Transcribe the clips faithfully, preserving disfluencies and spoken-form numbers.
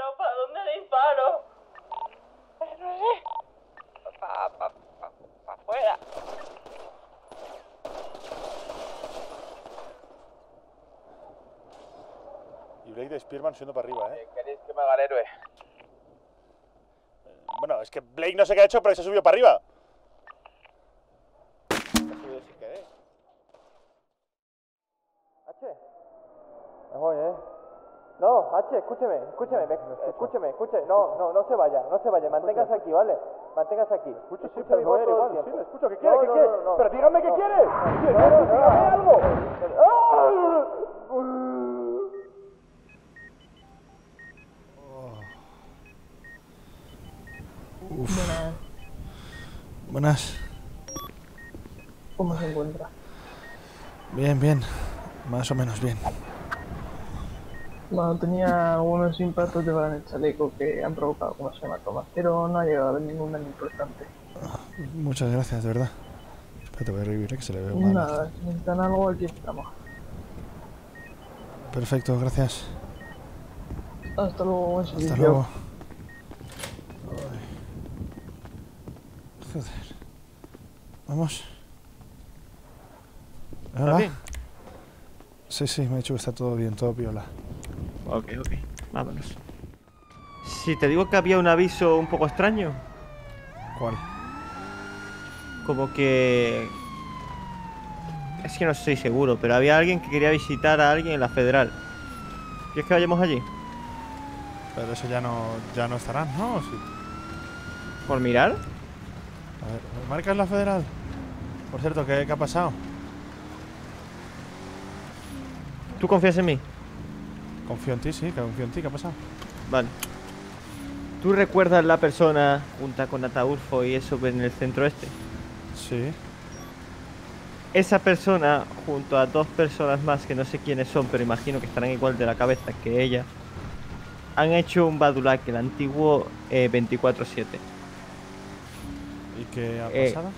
disparo? ¿Para dónde disparo? Eh, no sé. Para pa, pa, pa afuera. Y Blake de Spearman subiendo para arriba, ¿eh? ¿Queréis que me haga el héroe? Bueno, es que Blake no sé qué ha hecho, pero se ha subido para arriba. Se ha subido sin querer. H. Me voy, ¿eh? No, H, escúcheme, escúcheme, me, escúcheme, escúcheme. No, no, no se vaya, no se vaya. Manténgase aquí, ¿vale? Manténgase aquí. Escucho, sí, Escucha pero mi me voy voz a ir todo el igual. Sí, tiempo. le escucho. ¿Qué quiere? No, ¿Qué no, quiere? no, no. Pero dígame qué No. quiere. Sí, No, no, no, dígame no. algo. Buenas. Buenas. ¿Cómo se encuentra? Bien, bien. Más o menos bien. Bueno, tenía algunos impactos de bala en el chaleco que han provocado algunos hematomas, pero no ha llegado a haber ningún daño importante. Muchas gracias, de verdad. Espérate, voy a revivir, ¿eh? Que se le ve mal. Nada, si necesitan algo, aquí estamos. Perfecto, gracias. Hasta luego, buen servicio. Hasta luego. Ay. Joder. Vamos. ¿Hola? bien? Sí, sí, me ha dicho que está todo bien, todo piola. Ok, ok, vámonos. Si te digo que había un aviso un poco extraño, ¿Cuál? como que... Es que no estoy seguro, pero había alguien que quería visitar a alguien en la Federal. ¿Quieres que vayamos allí? Pero eso ya no, ya no estarán, ¿no? Sí. ¿Por mirar? A ver, ¿marcas la Federal? Por cierto, ¿qué, qué ha pasado? ¿Tú confías en mí? Confío en ti, sí, que confío en ti, ¿qué ha pasado? Vale. ¿Tú recuerdas la persona junta con Ataulfo y eso en el centro este? Sí. Esa persona, junto a dos personas más que no sé quiénes son, pero imagino que estarán igual de la cabeza que ella, han hecho un Badulak, el antiguo eh, veinticuatro siete. ¿Y qué ha Eh, pasado?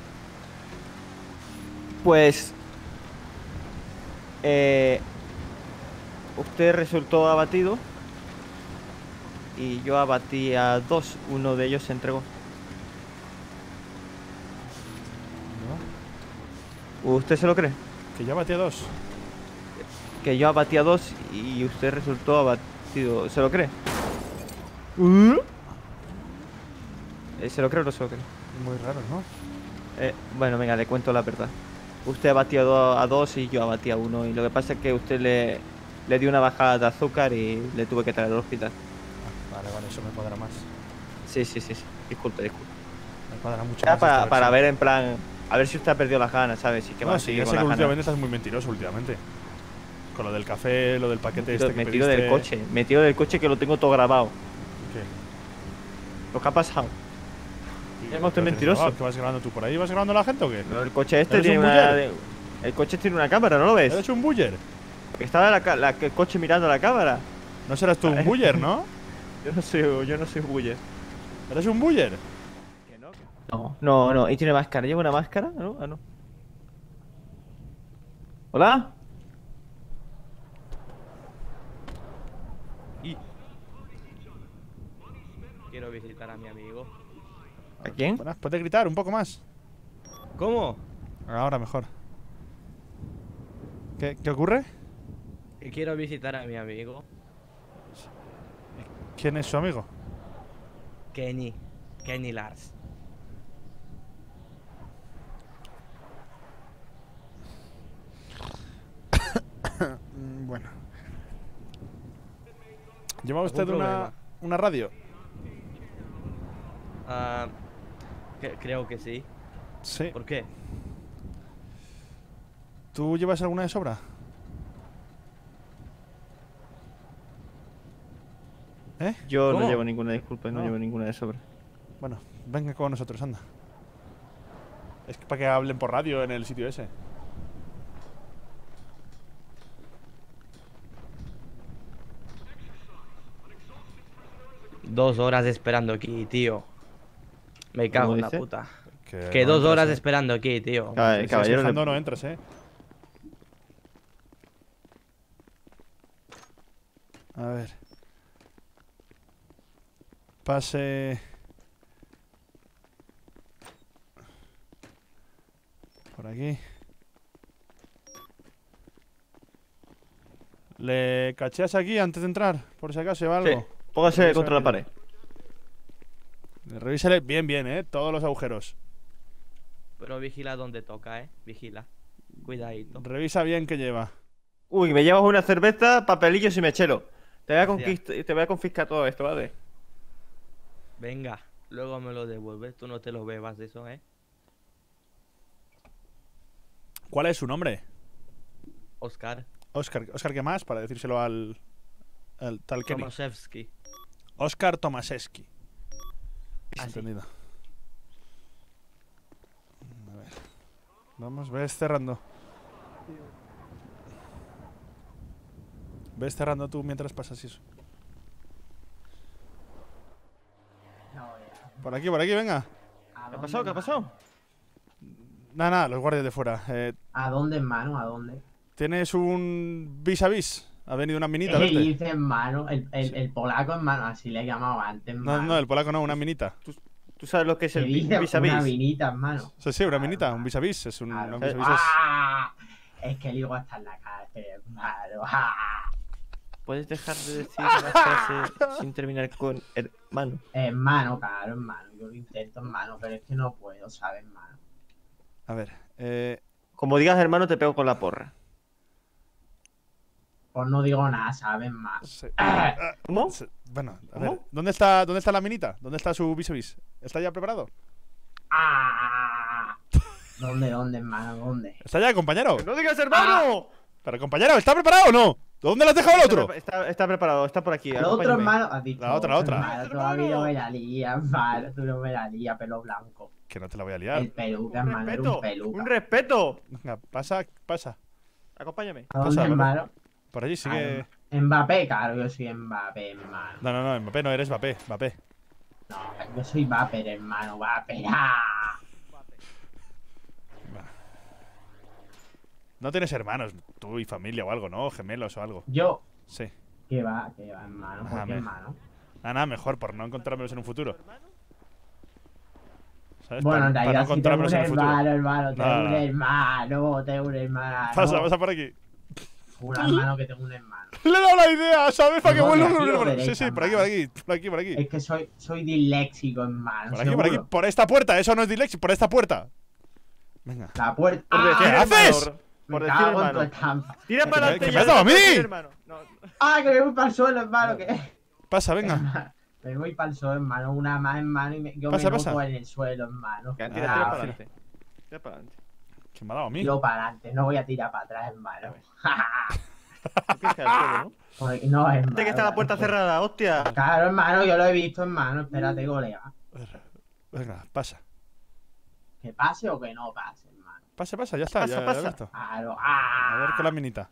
Pues... Eh, usted resultó abatido y yo abatí a dos. Uno de ellos se entregó. ¿No? ¿Usted se lo cree? Que ya batí a dos. Que yo abatí a dos y usted resultó abatido. ¿Se lo cree? ¿Mm? Eh, ¿Se lo cree o no se lo cree? Muy raro, ¿no? Eh, bueno, venga, le cuento la verdad. Usted abatió a, do- a dos y yo abatí a uno. Y lo que pasa es que usted le, le dio una bajada de azúcar y le tuve que traer al hospital. Ah, vale, vale, eso me cuadra más. Sí, sí, sí, sí. Disculpe, disculpe. Me cuadra mucho Era más. para, esta para versión. ver en plan... A ver si usted ha perdido las ganas, ¿sabes? Y que va No, a sí, seguir ya con sé las que ganas. últimamente estás muy mentiroso, últimamente. Con lo del café, lo del paquete Me tiro, este que me tiro pediste... del coche. Me tiro del coche que lo tengo todo grabado. ¿Qué? Lo que ha pasado. ¿Y Ya, usted qué mentiroso. haces, ¿qué vas grabando tú por ahí? ¿Vas grabando a la gente o qué? No, el coche este ¿Eres tiene un una... buller? El coche tiene una cámara, ¿no lo ves? ¿Eres un buller? Que estaba la, ca- la- el coche mirando la cámara. No serás tú un buller, ¿no? Yo no soy, yo no soy buller. ¿Eres un buller? ¿Que no? No, no, no. Y tiene máscara. ¿Lleva una máscara? ¿No? Ah, no. ¿Hola? Y... Quiero visitar a mi amigo. ¿A quién? Buenas, ¿puedes gritar un poco más? ¿Cómo? Ahora mejor. ¿Qué, ¿Qué ocurre? Que quiero visitar a mi amigo. ¿Quién es su amigo? Kenny. Kenny Lars. Mm, bueno. ¿Lleva usted ¿Algún una, problema? una radio? Ah, que- creo que sí. Sí. ¿Por qué? ¿Tú llevas alguna de sobra? ¿Eh? Yo ¿Cómo? no llevo ninguna, disculpe, no, No. llevo ninguna de sobra. Bueno, venga con nosotros, anda. Es que para que hablen por radio en el sitio ese. Dos horas esperando aquí, tío. Me cago ¿Cómo en la dice? puta. Que, Que no dos entras, horas eh. esperando aquí, tío. Cab- Si sigues caballero, le- quejando, no entras, eh. A ver. Pase... Por aquí. ¿Le cacheas aquí antes de entrar? Por si acaso va algo. Sí, póngase Revisa contra la bien. pared. Revísale bien, bien, eh. Todos los agujeros. Pero vigila donde toca, eh. Vigila. Cuidadito. Revisa bien que lleva. Uy, me llevas una cerveza, papelillos y mechero. Te voy a, conquist- te voy a confiscar todo esto, ¿vale? Venga, luego me lo devuelves. Tú no te lo bebas de eso, eh. ¿Cuál es su nombre? Oscar Oscar. Oscar, ¿qué más? Para decírselo al... al tal Kenny. Tomaszewski. Oscar Tomaszewski. Ah, sí. Entendido. A ver. Vamos, ves cerrando. Ves cerrando tú mientras pasas eso. Por aquí, por aquí, venga. ¿Qué ha pasado? ¿Qué ha pasado? Nada, nada, los guardias de fuera. Eh, ¿A dónde, hermano? ¿A dónde? ¿Tienes un vis a vis? Ha venido una minita, ¿Qué verte. dice, hermano? El, el, el polaco, hermano, así le he llamado antes, No, hermano. no, el polaco no, una minita. ¿Tú sabes lo que es ¿Qué el dice? vis a Una vis? vinita, hermano. Sí, sí, una Claro, minita, un hermano. vis a vis. Es un, Claro. un vis a vis. es- ¡Ah! Es que el hijo está en la cárcel, hermano. ¡Ah! ¿Puedes dejar de decir la frase sin terminar con hermano? Hermano, claro, hermano. Yo lo intento, hermano, pero es que no puedo, ¿sabes, hermano? A ver, eh, Como digas hermano, te pego con la porra. Pues no digo nada, ¿sabes, hermano? se- ¡Ah! ah, ¿Cómo? se- bueno, a ¿Cómo? ver, ¿dónde está, ¿dónde está la minita? ¿Dónde está su vis a vis? ¿Está ya preparado? ¡Ah! ¿Dónde, dónde, hermano? ¿Dónde? ¿Está ya, compañero? ¡No digas hermano! Pero, compañero, ¿está preparado o no? ¿Dónde lo has dejado el otro? Está, está preparado, está por aquí. El otro, acompáñame. hermano, has dicho. La otra, la otra. Hermano, tú a mí no me la lías, hermano. Tú no me la lías, pelo blanco. Que no te la voy a liar. El peluca, Un hermano, era respeto, un peluca. un respeto. Venga, pasa, pasa. Acompáñame. ¿A dónde, pasa, hermano? Por allí sigue... Mbappé, claro, yo soy Mbappé, hermano. No, no, no, Mbappé no eres Mbappé, Mbappé. No, yo soy Mbappé, hermano, Mbappé. ¡Ah! No tienes hermanos, tú y familia o algo, ¿no? Gemelos o algo. Yo, Sí. ¿qué va? ¿Qué va, hermano? ¿Por Ah, qué, me- hermano? Ah, nada, mejor, por no encontrármelos en un futuro. ¿Sabes? Bueno, para, en para realidad no sí tengo un encontrármelos en el futuro. hermano, hermano, tengo No, un no. hermano, tengo un hermano. Pasa, pasa por aquí. Juro, hermano, que tengo un hermano. Le he dado la idea, ¿sabes? Para que ¿Por vuelva dónde, con un aquí o hermano. Sí, derecha, sí, por aquí, por aquí, por aquí, por aquí. Es que soy, soy disléxico, hermano. Por aquí, por aquí, seguro. por esta puerta, eso no es dislexia, por esta puerta. Venga. La puerta. Por ¡Ah! decir ¿Qué haces? hermano, Me Por decir cago en tu hermano. estampa. Tira ¿Qué- para adelante. qué ya, me has dado a no puedes mí? decir hermano. No, no. ¡Ah, que me voy para el suelo, hermano! Que... Pasa, venga. Me voy para el suelo, hermano. Una más, hermano, y me, yo Pasa, me pasa. noto en el suelo, hermano. Tira, Ah, tira para vale. adelante. Tira para adelante. ¿Qué me ha dado a mí? Tiro para adelante, no voy a tirar para atrás, hermano. Tú tienes que ir al suelo, ¿no? Porque no, hermano. Vete que está la puerta cerrada, hostia. Claro, hermano, yo lo he visto, hermano. Espérate, colega. Venga, pasa. Que pase o que no pase, hermano. Pasa, pasa, ya está, Pasa, ya, ya pasa. lo he visto. Claro. A ver ¡Ah! con la minita.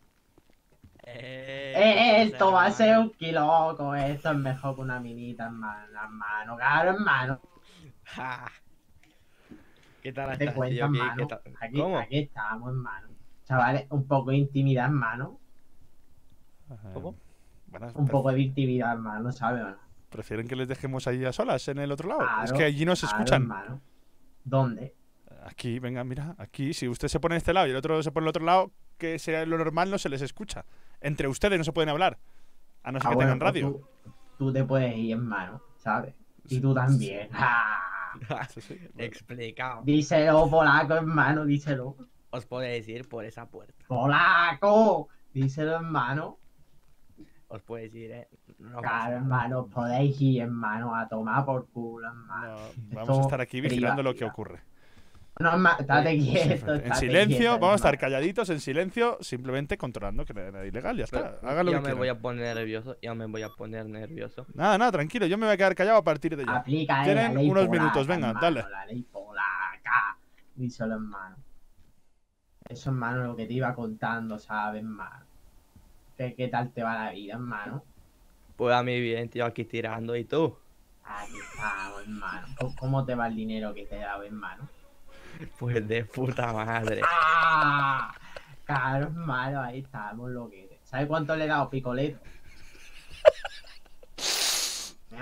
Eh, Eh, esto va a ser hermano. un kiloco. Esto es mejor que una minita, hermano. hermano. Claro, hermano. Ja. ¿Qué tal Te estás, cuento, tío? ¿Qué- hermano. qué tal? Aquí, ¿Cómo? aquí estamos, hermano. Chavales, un poco de intimidad, hermano. ¿Cómo? Eh, Bueno, Un pre- poco de intimidad, hermano, ¿sabes o no? ¿Prefieren que les dejemos ahí a solas en el otro lado? es Claro, que allí no se claro, escuchan. hermano. ¿Dónde? Aquí, venga, mira, aquí. Si usted se pone en este lado y el otro se pone en el otro lado, que sea lo normal, no se les escucha. Entre ustedes no se pueden hablar. A no ser Ah, que bueno, tengan pues radio. Tú, tú te puedes ir, hermano, ¿sabes? Y tú también. ¡Ah! Sí, sí. Explicado. Díselo, polaco, hermano, díselo. Os puedo decir por esa puerta. ¡Polaco! Díselo, hermano. Os puedo decir, eh. No pasa Claro, nada. hermano, podéis ir, hermano, a tomar por culo, hermano. No, vamos a estar aquí vigilando lo que privacidad. ocurre. No, hermano, estate quieto. En estate silencio, quieto, vamos a estar hermano. calladitos en silencio, simplemente controlando que no hay nada ilegal, ya está. Hagan lo ya que me quieran. voy a poner nervioso, ya me voy a poner nervioso. Nada, nada, tranquilo, yo me voy a quedar callado a partir de ya. Aplica eh, Tienen la ley unos polaca, minutos, venga, hermano, dale. La ley polaca. Díselo, hermano. Eso, hermano, lo que te iba contando, ¿sabes, hermano? ¿Qué, qué tal te va la vida, hermano? Pues a mí bien, tío, aquí tirando. ¿Y tú? Aquí estamos, hermano. ¿Cómo, cómo te va el dinero que te he dado, hermano? Pues de puta madre. ¡Ah! Claro, hermano, ahí estamos, lo que... ¿Sabes cuánto le he dado, Picoleto? Me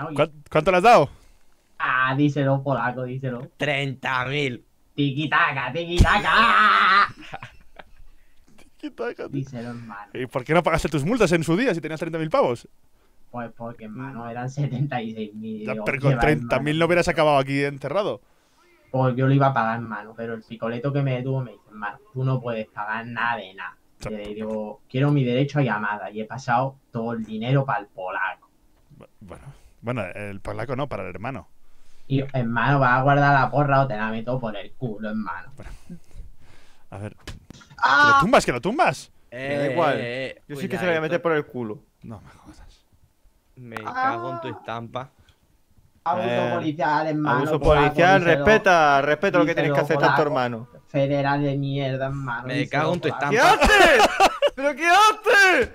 hermano. Y- ¿Cuán- ¿Cuánto le has dado? Ah, díselo, polaco, díselo. treinta mil. Tiki-taka, tiki-taka. Quita, quita. Díselo, hermano. ¿Y por qué no pagaste tus multas en su día si tenías treinta mil pavos? Pues porque, hermano, eran setenta y seis mil. Ya, pero con treinta mil no hubieras acabado aquí encerrado. Pues yo lo iba a pagar, hermano, pero el picoleto que me detuvo me dice, hermano, tú no puedes pagar nada de nada. Y le digo, quiero mi derecho a llamada. Y he pasado todo el dinero para el polaco. Bueno, bueno, el polaco no, para el hermano. Y, hermano, vas a guardar la porra o te la meto por el culo, hermano. A ver. ¡Que ¡Ah! lo tumbas, que lo tumbas! Me da igual. Eh, Yo sí que se la voy a meter por el culo. No me jodas. Me cago en tu estampa. Abuso Eh, policial, hermano. Abuso polaco, policial, díselo. respeta, respeta lo que díselo, tienes que hacer tanto polaco. hermano. Federal de mierda, hermano. Me díselo, cago en tu polaco. ¿Qué estampa. haces? ¿Pero qué haces?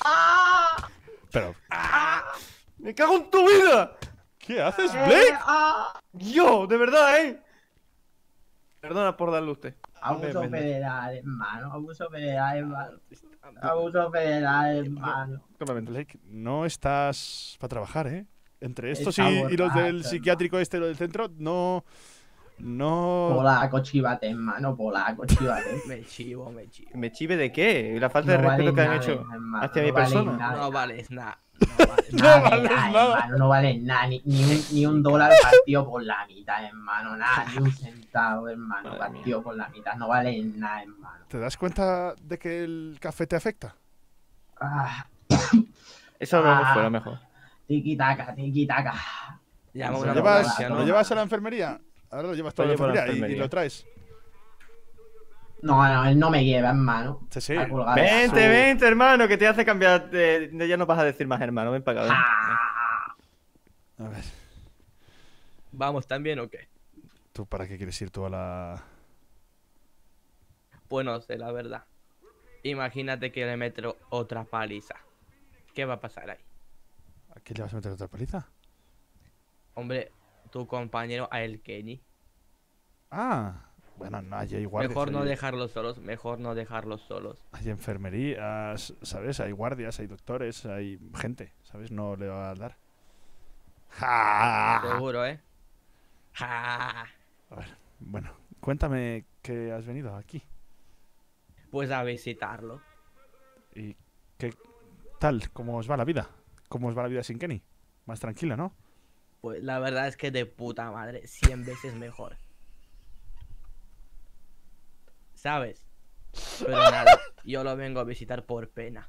Pero, ¡Me cago en tu vida! ¿qué haces, Eh, Blake? ah. Yo, de verdad, ¿eh? Perdona por darle a usted. Abuso Me- me- federal, hermano. Abuso federal, hermano. Abuso federal, hermano. Toma, Blake, no estás para trabajar, ¿eh? Entre estos y, Está y los del borracho, psiquiátrico este, lo del centro, no... No... Polaco, chivate, hermano. Polaco, chivate. Me chivo, me chivo. ¿Me chive de qué? ¿Y la falta de No respeto vales que han nada, hecho hermano, hacia no mi vales persona? nada. No vales nada. No vales No nada. vales nada, nada. hermano, no vale nada, ni, ni un, ni un dólar partido por la mitad, hermano, nada, ni un centavo, hermano, Madre partido por la mitad, no vale nada, hermano. ¿Te das cuenta de que el café te afecta? Ah, Eso lo vemos Ah. fuera mejor. tiki taka, tiki taka. Llama a ¿Lo una ¿Lo llevas, ambulancia, ¿lo ¿no? llevas a la enfermería? Ahora lo llevas tú a Lo la llevo a la enfermería, y- y, enfermería. lo traes. No, no, él no me lleva, hermano. Sí, sí. A colgar de Vente, azul. vente, hermano, que te hace cambiar de, de- ya no vas a decir más hermano, ven para acá. ven. Ah, A ver, Vamos, ¿también o qué? ¿tú para qué quieres ir tú a la...? Pues no sé, la verdad. Imagínate que le meto otra paliza. ¿Qué va a pasar ahí? ¿A qué le vas a meter otra paliza? Hombre, tu compañero a el Kenny. Ah, bueno, no, allí hay guardias. Mejor no hay- dejarlos solos, mejor no dejarlos solos. Hay enfermerías, ¿sabes? Hay guardias, hay doctores, hay gente, ¿sabes? No le va a dar. ¡Ja! Seguro, ¿eh? ¡Ja! A ver, bueno, cuéntame que has venido aquí. Pues a visitarlo. ¿Y qué tal? ¿Cómo os va la vida? ¿Cómo os va la vida sin Kenny? Más tranquila, ¿no? Pues la verdad es que de puta madre, cien veces mejor. ¿Sabes? Pero nada, yo lo vengo a visitar por pena.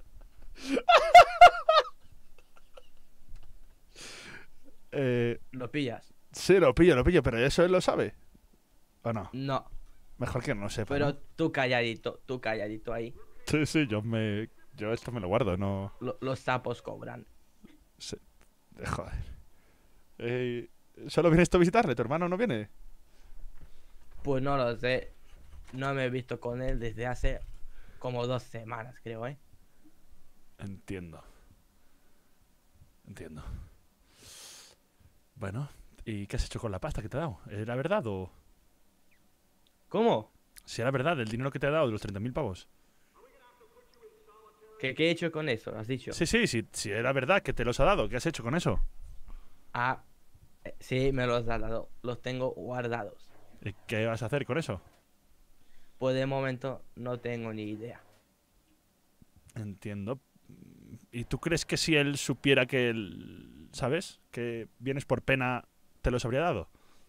Eh, ¿Lo pillas? sí, lo pillo, lo pillo, pero eso él lo sabe. ¿O no? No, Mejor que no lo sepa. pero ¿no? tú calladito, tú calladito ahí. Sí, sí, yo me. Yo esto me lo guardo, no. Lo- los sapos cobran. sé. Eh, Joder. Eh, ¿Solo vienes tú a visitarle? ¿Tu hermano no viene? Pues no lo sé. No me he visto con él desde hace como dos semanas, creo, ¿eh? Entiendo. Entiendo. Bueno, ¿y qué has hecho con la pasta que te ha dado? ¿Era verdad o...? ¿Cómo? Si era verdad, el dinero que te ha dado de los treinta mil pavos. ¿Qué, ¿Qué he hecho con eso? ¿Has dicho? Sí, sí, sí, si era verdad que te los ha dado. ¿Qué has hecho con eso? Ah, eh, sí, me los ha dado. Los tengo guardados. ¿Y qué vas a hacer con eso? Pues de momento no tengo ni idea. Entiendo. ¿Y tú crees que si él supiera que él, ¿sabes? Que vienes por pena, te los habría dado?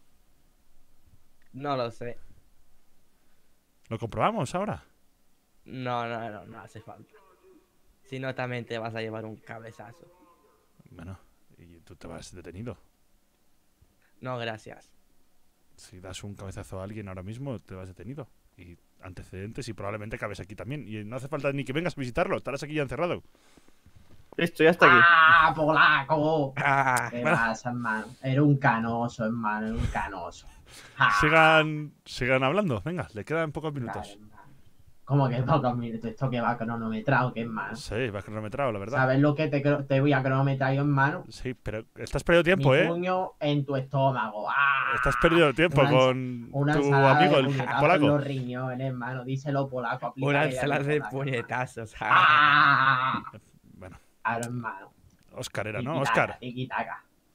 No lo sé. ¿Lo comprobamos ahora? No, no, no, no hace falta. Si no, también te vas a llevar un cabezazo. Bueno, y tú te vas detenido. No, gracias. Si das un cabezazo a alguien ahora mismo, te vas detenido. Y antecedentes y probablemente cabes aquí también. Y no hace falta ni que vengas a visitarlo, estarás aquí ya encerrado. Listo, ya está aquí. ¡Ah, polaco! Ah, ¿Qué pasa, hermano? Era un canoso, hermano, era un canoso. Ah, Sigan, sigan hablando, venga, le quedan pocos minutos. vale, hermano. ¿Cómo que pocos minutos? ¿Esto que va cronometrado, qué hermano? Sí, vas cronometrado, la verdad. ¿Sabes lo que te, cro- te voy a cronometrar yo, hermano? Sí, pero estás perdiendo tiempo, Mi ¿eh? puño en tu estómago. ¡Ah! Estás perdiendo tiempo Una ens- con Una tu ensalada amigo, de el puñetazos en polaco. los riñones, hermano. Díselo, polaco. aplícale una ya el ensalada de polaco, puñetazos. hermano. ¡Ah! Bueno, Claro, hermano. Oscar era, ¿no? Tiki-taka, Oscar. tiki-taka.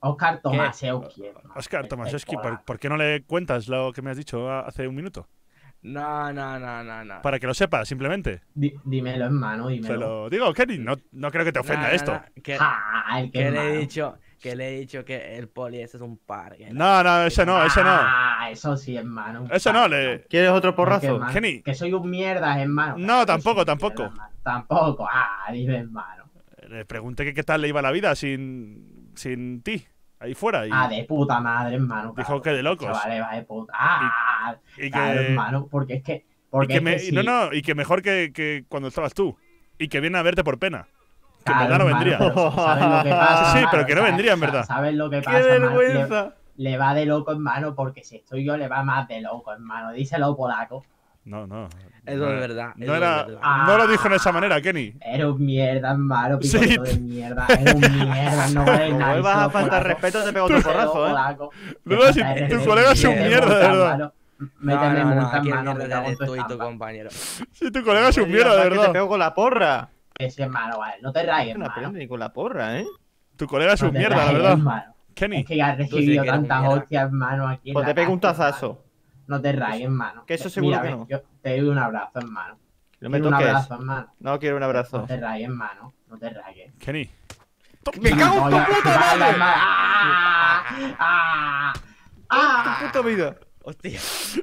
Oscar Tomaszewski. Oscar Tomaszewski, ¿por, ¿por qué no le cuentas lo que me has dicho hace un minuto? No, no, no, no, no. Para que lo sepas, simplemente. Di- dímelo, hermano, Te dímelo. lo digo, Kenny, no, no creo que te No, ofenda no, esto. no, que, Ah, el que que es le he malo. dicho, que le he dicho que el poli ese es un parque. No, no, ese no, ese no. Ah, eso sí, hermano. un Eso no, parque, le... ¿Quieres otro Es que, porrazo? hermano, Kenny. Que soy un mierda, hermano. No, Claro, tampoco, soy un tampoco. mierda, hermano. Tampoco. Ah, dime, hermano. Le pregunté que qué tal le iba la vida sin, sin ti, ahí fuera. Y, Ah, de puta madre, hermano. Dijo claro. que de locos. Chavales, va de puta. Ah, y claro, que, hermano, porque es que. y Porque que es me- que sí. no, no, y que mejor que, que cuando estabas tú. Y que viene a verte por pena. Que en Claro, verdad no hermano, vendría. pero ¿sabes lo que pasa, Sí, sí, hermano? pero que no ¿Sabes- vendría, en sabes- verdad. ¿Sabes lo que ¡Qué pasa, hermano? Le, vergüenza! le va de loco, hermano, porque si estoy yo, le va más de loco, hermano. Díselo, polaco. No, no. Eso no, es verdad. No, eso era, es verdad. Ah. no lo dijo en esa manera, Kenny. Era un mierda, hermano. Sí. Picoto de mierda. Era un mierda. No vale Como nada. vuelvas a díselo, faltar polaco. respeto, te pego otro Díselo, porrazo, ¿eh? polaco. No, Te no, si falta de tu respeto, colega es un méteme mierda, de multa, verdad. hermano. No, Méteme no, no, multa, aquí el hermano. mierda Me cago eres en tu tú y tu estampa. compañero. Sí, tu colega es un No me mierda, digas de más que te verdad. pego con la porra. Ese hermano, vale. No te rayes, No hermano. aprende ni con la porra, ¿eh? Tu colega es No un te mierda, la rayes, verdad. hermano. Kenny. Es que has sí recibido que eres un tantas mierda. hostias, hermano, aquí en Pues la te pego un cárcel, tazazo. hermano. No te rayes, hermano. Que eso seguro Mira, que ven, no. Yo te doy un abrazo, hermano. No me Quiero un toques. abrazo, hermano. No quiero un abrazo. No te rayes, hermano. No te rayes. Kenny. ¡Me cago en tu puta madre! ¡Ah! ¡Ah! ¡Ah! ¡Tu puta vida! Hostia.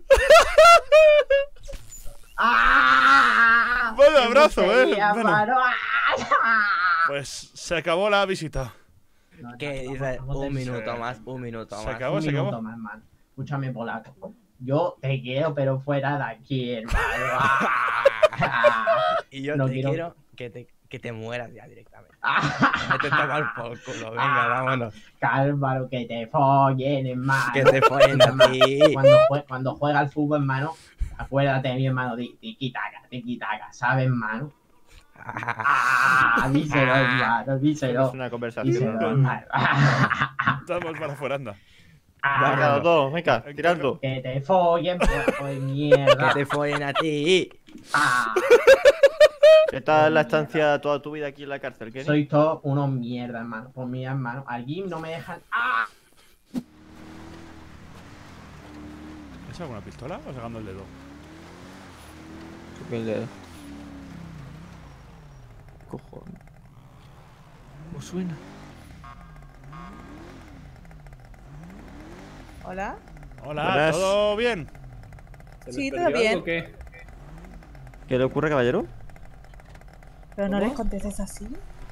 ¡Ah! Vaya abrazo, ¡Qué eh. putería, Bueno. hermano! ¡Ah! Pues se acabó la visita. No, ¿Qué no, dices? no, no te- Un minuto más, un minuto Se más. acabó, Un se minuto acabó. más, hermano. Escúchame, polaco. Yo te quiero, pero fuera de aquí, hermano. ¡Ah! Y yo No te quiero- quiero que te, que te mueras ya directamente. ¡Ah! Que te tomas por culo, venga, Ah. vámonos. Cálvaro, que te follen, hermano. Que te follen a ti. Cuando, jue- cuando juega al fútbol, hermano, acuérdate de mi hermano, di- tiki-taka, tiki-taka, ¿sabes, hermano? Ah, díselo, hermano, Es díselo. una conversación. Díselo, ¿no? hermano. Vamos para afuera, anda. Ah, Venga, los dos, venga, tirando. que te follen, puerco de Que mierda. te follen a ti. Ah, ¿Qué tal la estancia toda tu vida aquí en la cárcel, Kenny? sois todos unos mierda, hermano. Pues mira, hermano, aquí no me dejan. ¡Ah! ¿Es alguna pistola o sacando el dedo? Chupa el dedo. Cojones. ¿Cómo suena? Hola. Hola, Buenas. ¿todo bien? Sí, todo bien. ¿Qué le ocurre, caballero? Pero no ¿Cómo? les contestes así.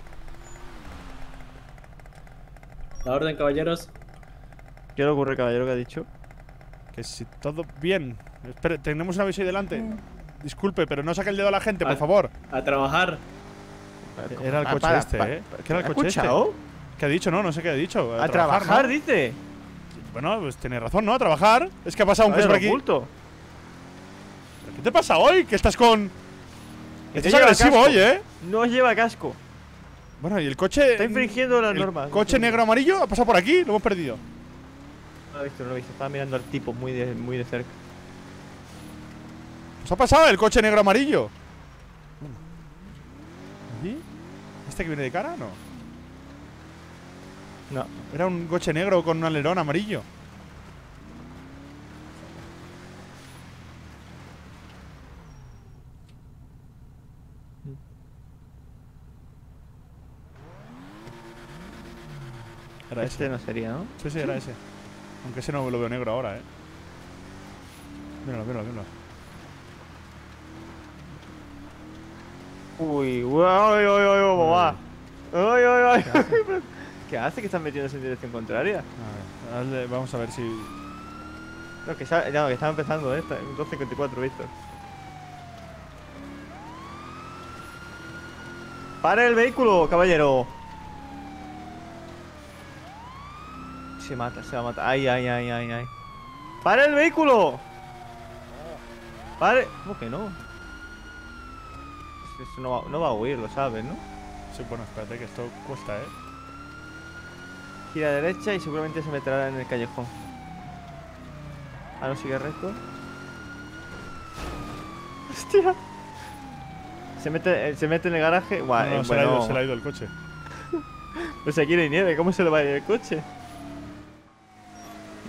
La orden, caballeros. ¿Qué le ocurre, caballero, que ha dicho? Que si todo bien. Espere, tenemos una aviso ahí delante. Mm. Disculpe, pero no saque el dedo a la gente, por Ah. favor. A trabajar. Era el Ah, coche para, este, para, ¿eh? para. ¿Qué era el ¿Ha coche este? escuchado? ¿Qué ha dicho? No, no sé qué ha dicho. A trabajar, ¿no? dice. Bueno, pues tiene razón, ¿no? A trabajar. Es que ha pasado un Vaya, coche por aquí. oculto. ¿Qué te pasa hoy? Que estás con. Que Estás no lleva agresivo casco. hoy, ¿eh? No lleva casco. Bueno, y el coche. Está infringiendo las el normas. coche negro amarillo ha pasado por aquí, lo hemos perdido. No lo he visto, no lo he visto. Estaba mirando al tipo muy de, muy de cerca. Pues ha pasado el coche negro amarillo. ¿Y? ¿Este que viene de cara? No. No. Era un coche negro con un alerón amarillo. Era Este ese. no sería, ¿no? Sí, sí, era ese. Aunque ese no lo veo negro ahora, eh. Míralo, míralo, míralo. Uy, uy, uy, uy, uy, cómo va. Uy, uy, uy. ¿Qué hace que están metiéndose en dirección contraria? A ver, hazle- vamos a ver si. No, que, sa- no, que estaba empezando, ¿eh? Está en dos cincuenta y cuatro, visto. ¡Para el vehículo, caballero! Se mata, se va a matar. ¡Ay, ay, ay, ay, ay! ¡Para el vehículo! ¡Pare! ¿Cómo que no? Eso no va, no va a huir, lo sabes, ¿no? Sí, bueno, espérate que esto cuesta, eh. Gira a derecha y seguramente se meterá en el callejón. Ah, no sigue recto. ¡Hostia! Se mete, eh, se mete en el garaje. Guau, No, no, eh, se, le ha ido, bueno. se le ha ido el coche. Pues aquí no hay nieve, ¿cómo se le va a ir el coche?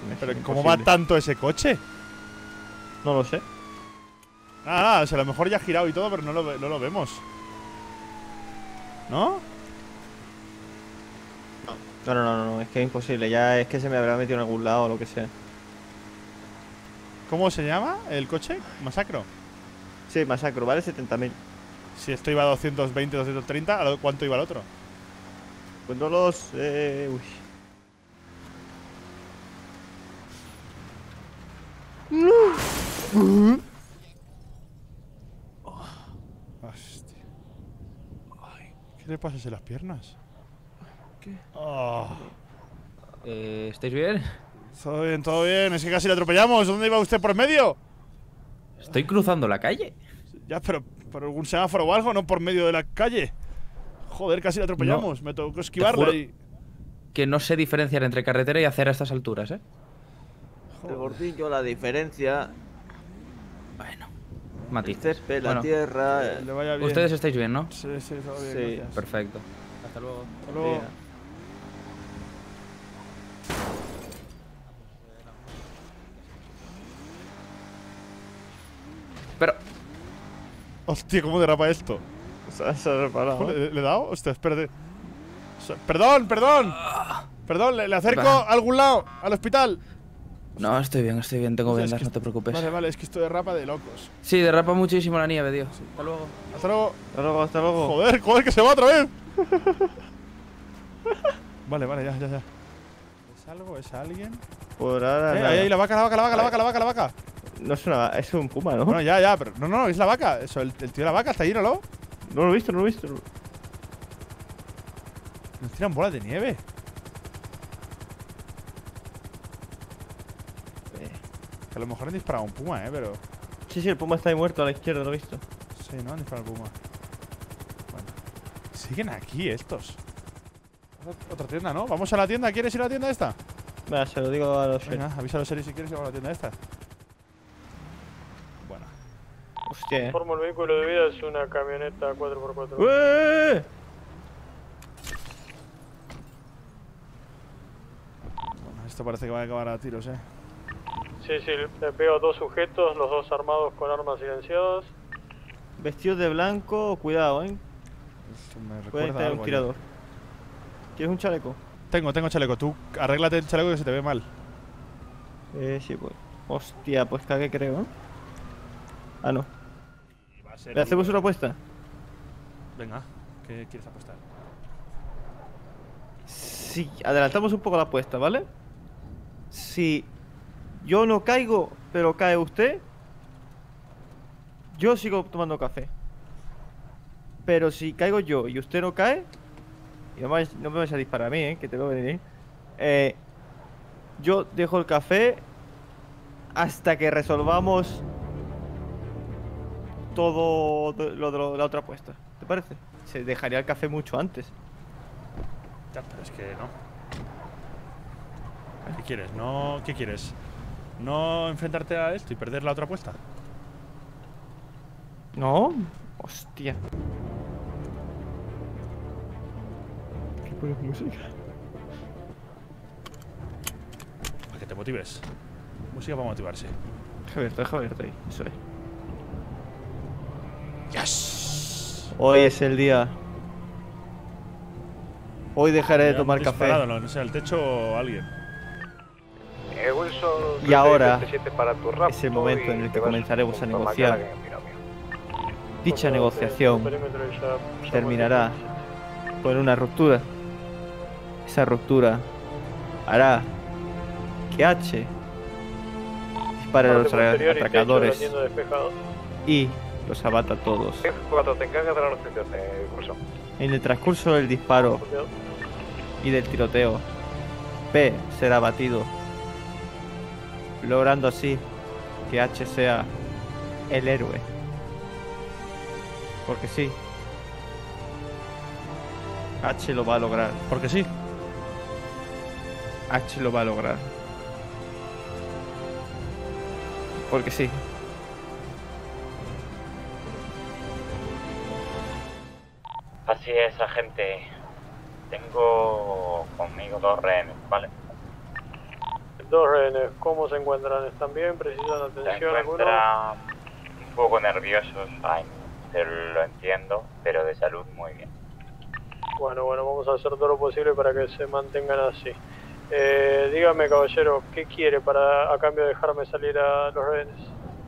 Pero Es ¿cómo va imposible. tanto ese coche? No lo sé. Nada, nada, o sea, a lo mejor ya ha girado y todo, pero no lo, ve- no lo vemos. ¿No? No, no, no, no, es que es imposible. Ya es que se me habrá metido en algún lado o lo que sea. ¿Cómo se llama el coche? ¿Masacro? Sí, Masacro, vale setenta mil. Si esto iba a doscientos veinte, doscientos treinta, ¿a lo- ¿cuánto iba el otro? Pues no lo sé. Uy. Hostia. ¿Qué le pasa en las piernas? ¿Qué? Oh. Eh, ¿Estáis bien? Todo bien, todo bien. Es que casi le atropellamos. ¿Dónde iba usted por medio? Estoy cruzando la calle. Ya, pero por algún semáforo o algo, no por medio de la calle. Joder, casi le atropellamos. No, Me tocó Te esquivarle juro y. que no sé diferenciar entre carretera y acera a estas alturas, ¿eh? El bordillo, la diferencia. Bueno, matiz. El césped, la Bueno, tierra. Que le vaya bien. Ustedes estáis bien, ¿no? Sí, sí, todo bien. Sí. gracias. Perfecto. Hasta luego. Hasta luego. Mira. Pero, Hostia, ¿cómo derrapa esto? Se ha- se ha reparado. ¿Le, le he dado? Hostia, espérate. O sea, Perdón, perdón. Perdón, le, le acerco Va. a algún lado, al hospital. no, estoy bien, estoy bien. Tengo Hostia, es vendas, que no te preocupes. Vale, vale, es que esto derrapa de locos. Sí, derrapa muchísimo la nieve, tío. Hasta luego. Hasta luego. Hasta luego, hasta luego. Joder, joder, que se va otra vez. Vale, vale, ya, ya, ya. ¿Es algo? ¿Es alguien? Por ahora. Eh, nada. ahí, ahí, la vaca, la vaca, la vaca, la vaca, la vaca, la vaca. No es una. Es un puma, ¿no? Bueno, ya, ya, pero. No, no, es la vaca. Eso, el, el tío de la vaca está ahí, ¿no? No lo he visto, no lo he visto. Nos tiran bolas de nieve. Que a lo mejor han disparado a un puma, eh, pero. Sí, sí, el puma está ahí muerto a la izquierda, lo he visto. Sí, no han disparado al puma. Bueno. Siguen aquí estos. Otra- Otra tienda, ¿no? Vamos a la tienda. ¿Quieres ir a la tienda esta? Venga, se lo digo a los Venga, avisa a los series si quieres y vamos a la tienda esta. Bueno. Hostia, eh. Formo el vehículo de vida es una camioneta cuatro por cuatro. ¡Eh! Bueno, esto parece que va a acabar a tiros, eh. Sí, sí, le veo a dos sujetos, los dos armados con armas silenciadas. Vestidos de blanco, cuidado, eh. Esto me Puede recuerda a tener algo un ahí. tirador. ¿Quieres un chaleco? Tengo, tengo chaleco. Tú arréglate el chaleco que se te ve mal. Eh, sí, pues. Hostia, pues cagué, creo, ¿eh? Ah, no. Va a ser ¿Le hacemos un- una apuesta? Venga, ¿qué quieres apostar? Sí, adelantamos un poco la apuesta, ¿vale? Si yo no caigo, pero cae usted, yo sigo tomando café. Pero si caigo yo y usted no cae, y no me, vais- no me vais a disparar a mí, ¿eh? Que te veo venir. Eh, yo dejo el café hasta que resolvamos todo de- lo de lo- la otra apuesta. ¿Te parece? Se dejaría el café mucho antes. Ya, pero es que no. ¿Qué quieres? No, ¿qué quieres? ¿No enfrentarte a esto y perder la otra apuesta? No, hostia. ¿Qué pones música? Para que te motives. Música para motivarse. Deja abierto, deja abierto ahí. Eso es. Yes. Hoy es el día. Hoy dejaré de Me han tomar disparado, café. No, no sé, el techo o alguien. Eh, Wilson, Y ahora para tu rapto es el momento en el y que te vas comenzaremos a junto negociar. Macallan en Binomio. Dicha Por favor, negociación el perímetro ya- ya terminará con una ruptura. Esa ruptura hará que H dispare a los Parte posterior y techo atracadores vendiendo despejado. y los abata a todos. Cuando te encargas de la recepción, eh, Wilson. En el transcurso del disparo y del tiroteo, P será abatido, logrando así que H sea el héroe. Porque sí, H lo va a lograr. Porque sí. H lo va a lograr. Porque sí. Así es, agente. Tengo conmigo dos rehenes, ¿vale? dos rehenes, ¿cómo se encuentran? ¿Están bien? ¿Precisan Se atención alguno? encuentran un poco nerviosos, ay, pero lo entiendo, pero de salud muy bien. Bueno, bueno, vamos a hacer todo lo posible para que se mantengan así. Eh, dígame, caballero, ¿qué quiere para a cambio de dejarme salir a los rehenes?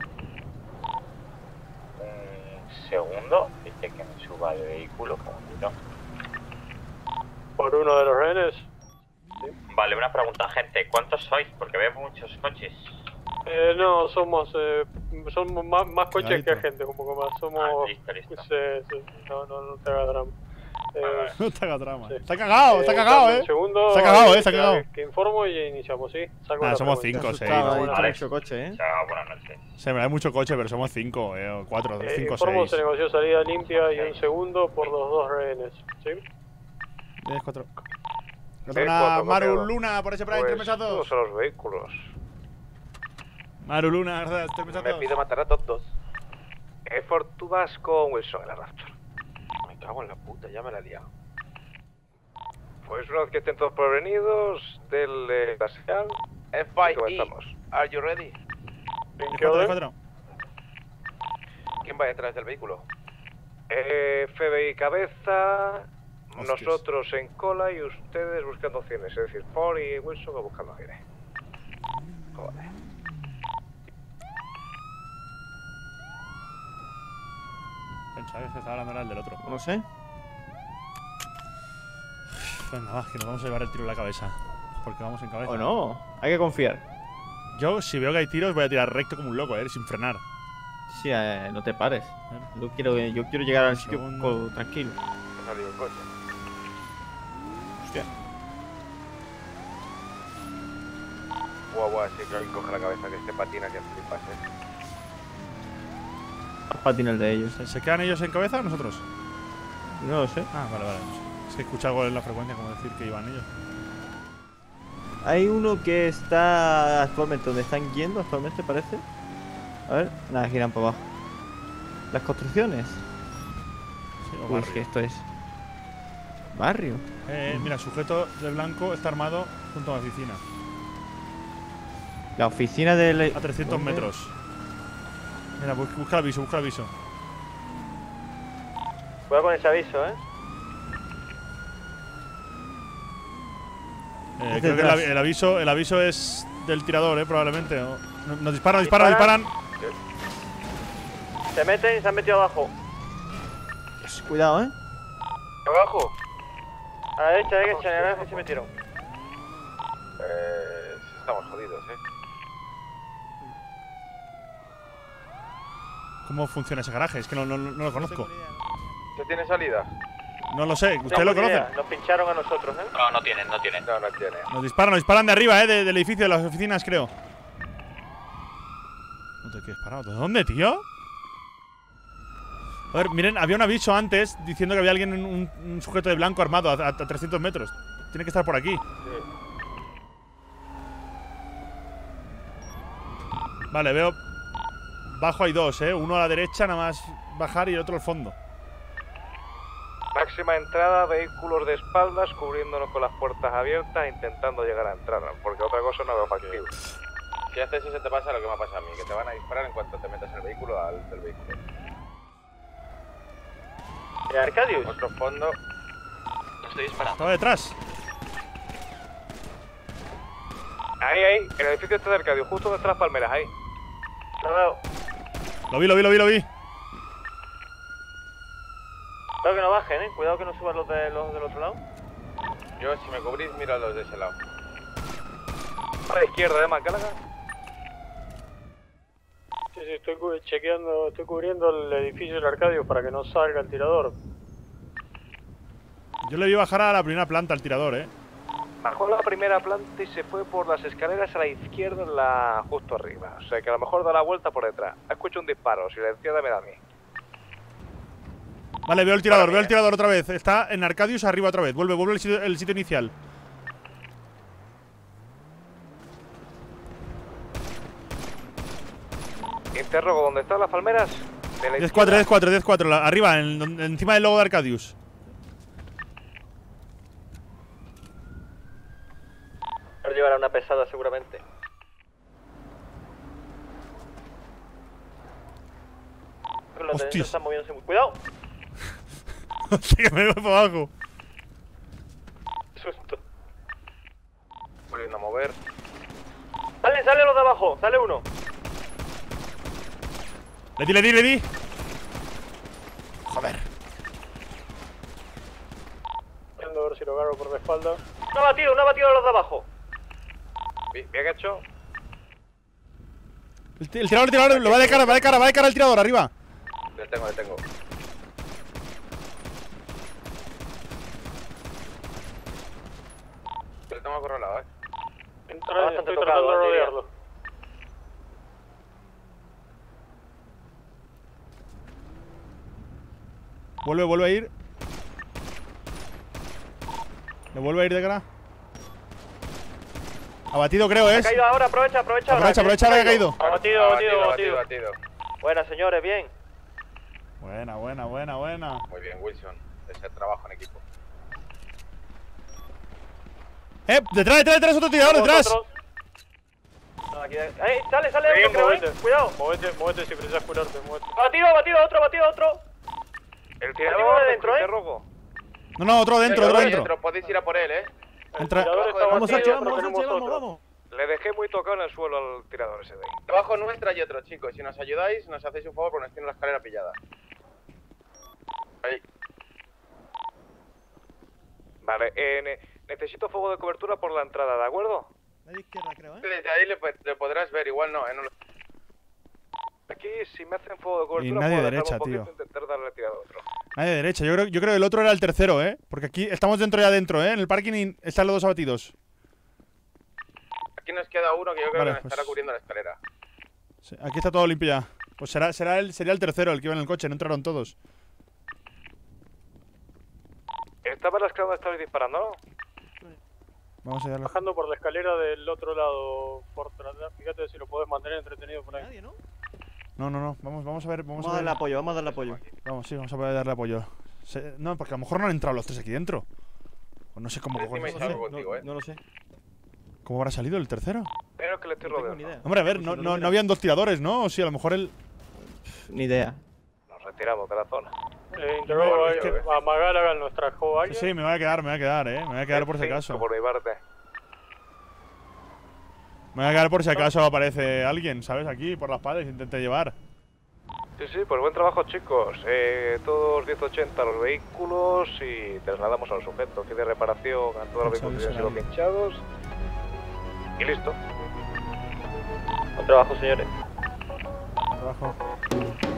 Un segundo, dice que me suba al vehículo, un momentito. ¿Por uno de los rehenes? Vale, una pregunta, gente, ¿cuántos sois? Porque veo muchos coches. Eh, no, somos, eh, somos más, más coches Clarito. que gente, un poco más. Somos... Ah, listo, listo. Sí, sí, no, no, no te hagas drama. Eh, No te hagas drama. sí. Está cagado, está Eh, cagado, dame eh. un segundo, Se ha cagado, eh, eh, se ha que- cagado. Que informo y iniciamos, ¿sí? Salgo Ah, la somos frecuencia. cinco, seis. Asustado, ha dicho Vale. mucho coche, ¿eh? Chao, buenas noches. Se me da mucho coche, pero somos cinco, eh, o cuatro, Eh, cinco, informo, seis. se negoció salida limpia y un segundo por los dos rehenes, ¿sí? diez, cuatro. Sí, Una cuatro, Maru copiado. Luna, por ese por ahí, tres Pues mesazos. todos a los vehículos. Maru Luna, gracias, tres Me mesazos. pide matar a todos. Effort, tú vas con Wilson en la Raptor. Me cago en la puta, ya me la he liado. Pues una vez que estén todos prevenidos del eh, glacial, F y I E, comenzamos. are you ready? ¿En diez, qué cuatro, orden? diez, cuatro. ¿Quién va detrás del vehículo? Eh, F B I cabeza, Hostias. nosotros en cola y ustedes buscando cienes, es decir, Ford y Wilson o buscando cienes. Joder. Pensaba que se estaba hablando era el del otro. No sé. Venga, va, que nos vamos a llevar el tiro en la cabeza. Porque vamos en cabeza. O no. Hay que confiar. Yo, si veo que hay tiros, voy a tirar recto como un loco, eh, sin frenar. Sí, eh, no te pares. Yo quiero, yo quiero llegar al sitio Segundo. co- tranquilo. Ha salido el coche. Hostia. Guau, guau, sí que alguien coge la cabeza que este patina que flipas, eh. Más patina el de ellos. ¿Se, se quedan ellos en cabeza o nosotros? No lo sé. Ah, vale, vale. Es que he escuchado algo en la frecuencia como decir que iban ellos. Hay uno que está actualmente donde están yendo, actualmente parece. A ver, nada, giran para abajo. Las construcciones. Sí, o Uy, es barrio. que esto es. Barrio. Eh, mira, sujeto de blanco está armado junto a la oficina. La oficina del. A trescientos ¿Dónde? metros. Mira, bus- busca el aviso, busca el aviso. Cuidado con ese aviso, ¿eh? Eh, Es creo que el, detrás. avi- el aviso, el aviso es del tirador, eh, probablemente. o- no- Nos disparan, nos disparan, nos disparan. Se meten y se han metido abajo. Cuidado, eh. ¿Abajo? A la derecha, a la derecha, a la derecha se metieron. Eh, estamos jodidos, eh. ¿Cómo funciona ese garaje? Es que no, no, no lo conozco. ¿Usted tiene salida? No lo sé, ¿ustedes lo conocen? Nos pincharon a nosotros, ¿eh? No, no tienen, no tienen. No, no tiene. Nos disparan, nos disparan de arriba, eh, de- del edificio, de las oficinas, creo. No te quedes parado. ¿De dónde, tío? A ver, miren, había un aviso antes diciendo que había alguien, en un, un sujeto de blanco armado a, a- a trescientos metros. Tiene que estar por aquí. Vale, veo. Bajo hay dos, eh. Uno a la derecha, nada más bajar, y el otro al fondo. Máxima entrada, vehículos de espaldas, cubriéndonos con las puertas abiertas, intentando llegar a entrar, porque otra cosa no veo factible. Si haces eso te pasa lo que me ha pasado a mí, que te van a disparar en cuanto te metas en el vehículo al del vehículo. ¿Y Arcadius? Otro fondo. No estoy disparando. Estaba detrás. Ahí, ahí, el edificio está cerca, Dios, justo donde están las palmeras, ahí. Lo veo. Lo vi, lo vi, lo vi, lo vi. Cuidado que no bajen, ¿eh? Cuidado que no suban los, de, los del otro lado. Yo, si me cubrís, miro a los de ese lado. A la izquierda, ¿eh, Macálaga? Sí, sí, estoy cu- chequeando, estoy cubriendo el edificio del Arcadius para que no salga el tirador. Yo le vi bajar a la primera planta al tirador, eh. Bajó la primera planta y se fue por las escaleras a la izquierda, en la justo arriba. O sea que a lo mejor da la vuelta por detrás. Escucho un disparo, silenciada me da a mí. Vale, veo el tirador, veo el tirador otra vez. Está en Arcadius arriba otra vez. Vuelve, vuelve el sitio, el sitio inicial. Interrogo, ¿dónde están las palmeras? De la diez cuatro, diez cuatro, diez cuatro. Arriba, en- en- encima del logo de Arcadius. llevará una pesada seguramente. Los de dentro están moviéndose muy. ¡Cuidado! Hostia, que me voy para abajo. Susto. Volviendo a mover. Sale, sale los de abajo, sale uno. Le di, le di, le di. Joder. Viendo a ver si lo agarro por la espalda. Uno batido, uno batido a los de abajo. Bien, bien hecho. El, el tirador, el tirador, lo va de cara, va de cara, va de cara el tirador, arriba. Le tengo, le tengo. Le tengo acorralado, eh. Entra, estoy tratando de rodearlo. Vuelve, vuelve a ir. Le vuelve a ir de cara. Abatido, creo, Ha es. caído ahora, aprovecha, aprovecha. Aprovecha, aprovecha ahora que ha caído. Abatido, abatido, abatido. batido. Buenas, señores, bien. Buena, buena, buena, buena. Muy bien, Wilson. Es el trabajo en equipo. Eh, detrás, detrás, detrás, otro tirador, detrás. No, aquí, eh, sale, sale Bien, otro, creo, eh. movete. Cuidado. Movete, movete si precisas curarte, movete. Batido, batido, otro, batido, otro. El Batido tirador de dentro, eh. rojo. No, no, otro dentro, otro dentro. Podéis ir a por él, eh. Entra. Vamos, Sachi, vamos, vamos, vamos, vamos. Le dejé muy tocado en el suelo al tirador ese de ahí. Debajo nuestra y otro, chicos. Si nos ayudáis, nos hacéis un favor porque nos tiene la escalera pillada. Ahí. Vale, eh, ne necesito fuego de cobertura por la entrada, ¿de acuerdo? Medio izquierda, creo, ¿eh? Desde ahí le, le podrás ver, igual no, eh. No lo... Aquí, si me hacen fuego de cobertura, Y nadie puedo derecha, dejarlo un tío. poquito e intentar darle a tirar a otro. Nadie derecha. Yo creo, yo creo que el otro era el tercero, eh. Porque aquí estamos dentro ya dentro, eh. En el parking y están los dos abatidos. Aquí nos queda uno que yo creo Vale, que nos pues- estará cubriendo la escalera. Sí, aquí está todo limpio ya. Pues será, será el, sería el tercero el que iba en el coche, no entraron todos. Estaba en la escalera donde estabais disparando, ¿no? Vamos a darle. Bajando por la escalera del otro lado, por tratar, fíjate si lo podés mantener entretenido por ahí. Nadie, ¿no? No, no, no. Vamos, vamos a ver. Vamos, Vamos a a ver. darle apoyo, vamos a darle apoyo. Vamos, sí, vamos a poder darle apoyo. Se- no, porque a lo mejor no han entrado los tres aquí dentro. O no sé cómo Encima cojones. hay algo contigo, eh. No lo sé. ¿Cómo habrá salido el tercero? Pero que le estoy No tengo rodeando. ni idea. Hombre, a ver, no, no, no habían dos tiradores, ¿no? O sí, a lo mejor el. Ni idea. Nos retiramos de la zona. Eh, interrogo a, a Magalagan, ¿nos trajo Sí, alguien? sí, me voy a quedar, me voy a quedar, eh. Me voy a quedar por si acaso. Por mi parte. Me voy a quedar por si acaso aparece alguien, ¿sabes? Aquí, por las paredes, intente llevar. Sí, sí, pues buen trabajo, chicos. Eh, todos diez ochenta a los vehículos y trasladamos al sujeto. Aquí de reparación a todos los vehículos que han sido pinchados. Y listo. Buen trabajo, señores. Trabajo.